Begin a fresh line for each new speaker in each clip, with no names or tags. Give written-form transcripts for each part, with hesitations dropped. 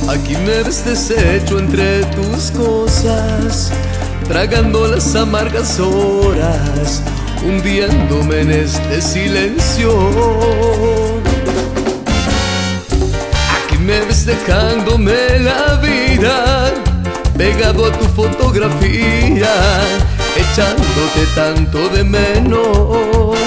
Aquí me ves deshecho entre tus cosas, tragando las amargas horas, hundiéndome en este silencio. Aquí me ves dejándome la vida, pegado a tu fotografía, echándote tanto de menos.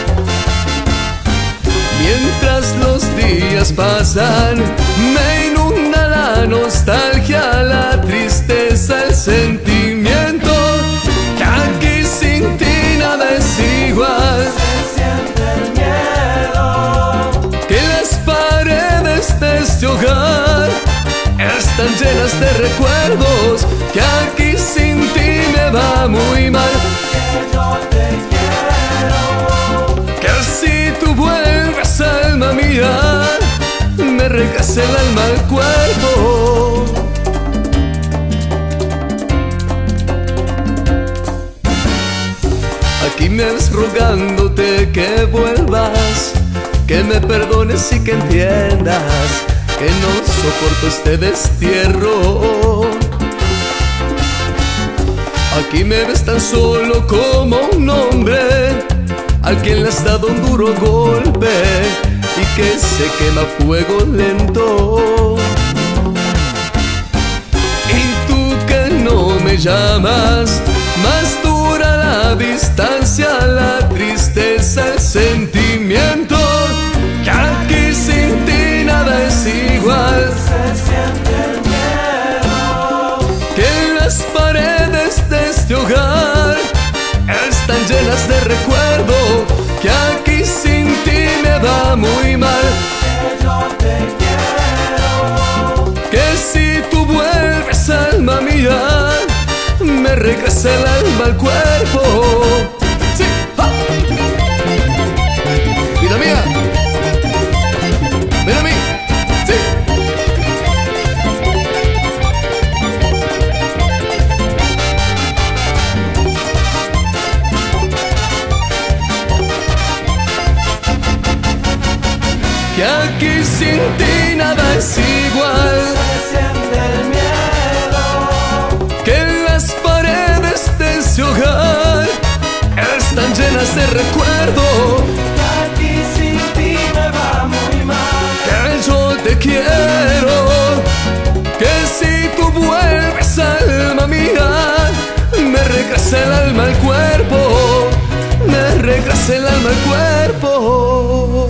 Mientras los días pasan, me inunda la nostalgia, la tristeza, el sentimiento, que aquí sin ti nada es igual.
Se siente el miedo,
Que las paredes de este hogar están llenas de recuerdos, que aquí sin ti me va muy mal.
que yo te quiero,
Que si tú vuelves, alma mía, me regrese el alma al cuerpo. Aquí me ves rogándote que vuelvas, que me perdones y que entiendas que no soporto este destierro. Aquí me ves tan solo como un hombre al quien le has dado un duro golpe y que se quema a fuego lento. Y tú que no me llamas, más dura la distancia, la tristeza, el sentimiento, que aquí sin ti nada es igual.
se siente el miedo,
Que las paredes de este hogar están llenas de recuerdo, que aquí sin ti me va muy mal.
que yo te quiero,
Que si tú vuelves, alma mía, me regresa el alma al cuerpo. Sí, ¡ja! Vida mía, ven a mí, sí. Que aquí sin ti nada es igual.
se siente el miedo,
Que las paredes de ese hogar están llenas de recuerdo,
que aquí sin ti me va muy mal.
que yo te quiero. Que si tú vuelves, alma mía, me regresa el alma al cuerpo, me regresa el alma al cuerpo.